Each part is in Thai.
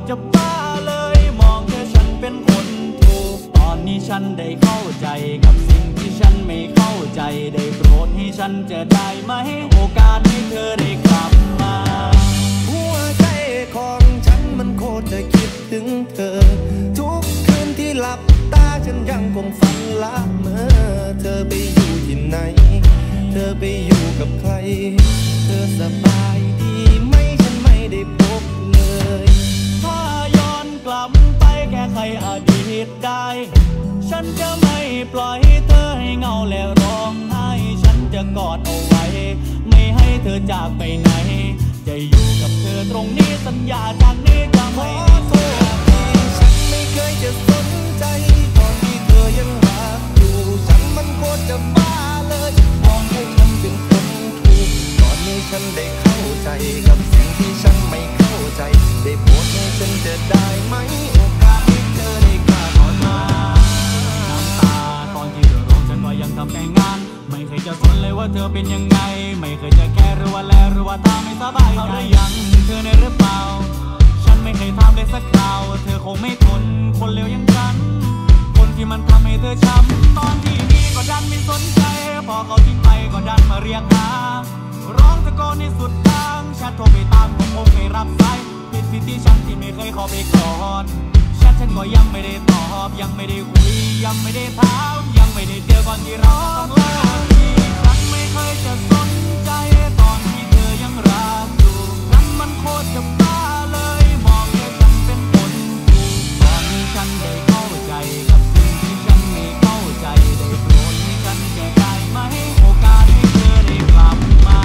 จะบ้าเลยมองแค่ฉันเป็นคนถูกตอนนี้ฉันได้เข้าใจกับสิ่งที่ฉันไม่เข้าใจได้โปรดให้ฉันจะได้ไหมโอกาสให้เธอได้กลับมาหัวใจของฉันมันโคตรจะคิดถึงเธอทุกคืนที่หลับตาฉันยังคงฝันละเมื่อเธอไปอยู่ที่ไหนเธอไปอยู่กับใครเธอสบายดีไหมฉันไม่ได้พบเลยถ้าย้อนกลับไปแก้ไขอดีตได้ฉันจะไม่ปล่อยเธอให้เงาและร้องไห้ฉันจะกอดเอาไว้ไม่ให้เธอจากไปไหนจะอยู่กับเธอตรงนี้สัญญาจากนี้จะไม่โทษฉันไม่เคยจะสนใจตอนที่เธอยังรักอยู่ฉันมันโคตรจะบ้าเลยมองให้ฉันเป็นคนถูกตอนนี้ฉันได้เข้าใจกับสิ่งที่ฉันไม่เข้าใจได้โปรดให้ฉันจะได้ไหมโอกาสที่เธอได้กล้าขอมาน้ำตาตอนที่เธอร้องฉันว่ายังทำแต่งานไม่เคยจะสนเลยว่าเธอเป็นยังไงไม่เคยจะแค่หรือว่าแลหรือว่าตาไม่สบายใจหรือยังเธอในหรือเปล่าฉันไม่เคยทำเลยสักคราวเธอคงไม่ทนคนเลวอย่างฉันคนที่มันทำให้เธอช้ำตอนที่มีก็ดันไม่สนใจพอเขาทิ้งไปก็ดันมาเรียกหาร้องตะโกนในสุดทางฉันโทรไปตามก็คงไม่รับสายผิดที่ฉันที่ไม่เคยขอไปกอดฉันก็ยังไม่ได้ตอบยังไม่ได้คุยยังไม่ได้ถามยังไม่ได้เจอก่อนที่เราต้องเลิกฉันไม่เคยจะสนใจตอนที่เธอยังรักอยู่นั้นมันโคตรจะบ้าเลยมองแค่ฉันเป็นคนถูกตอนนี้ฉันได้เข้าใจกับสิ่งที่ฉันไม่เข้าใจได้โปรดให้ฉันจะได้ไหมโอกาสให้เธอได้กลับมา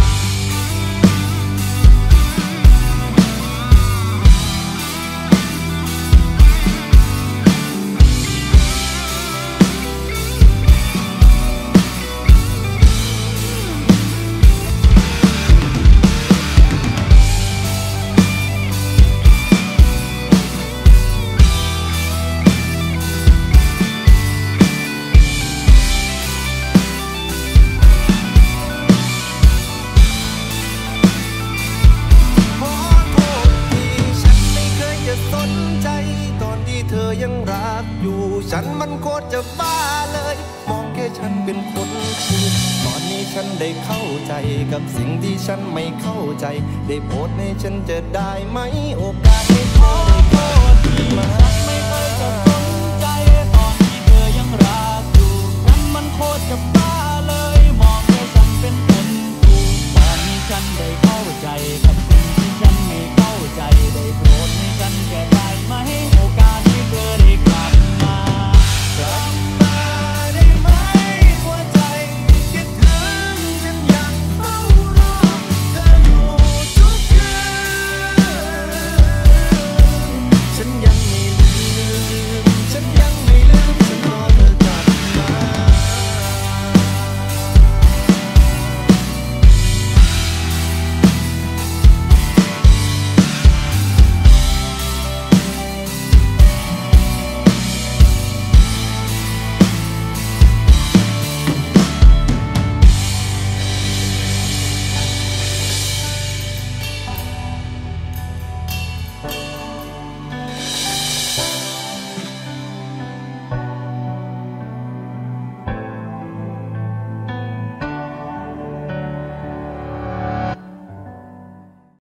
ยังรักอยู่ฉันมันโคตรจะบ้าเลยมองแค่ฉันเป็นคนถูกตอนนี้ฉันได้เข้าใจกับสิ่งที่ฉันไม่เข้าใจได้โปรดให้ฉันจะได้ไหมโอกาสให้เธอได้กลับมา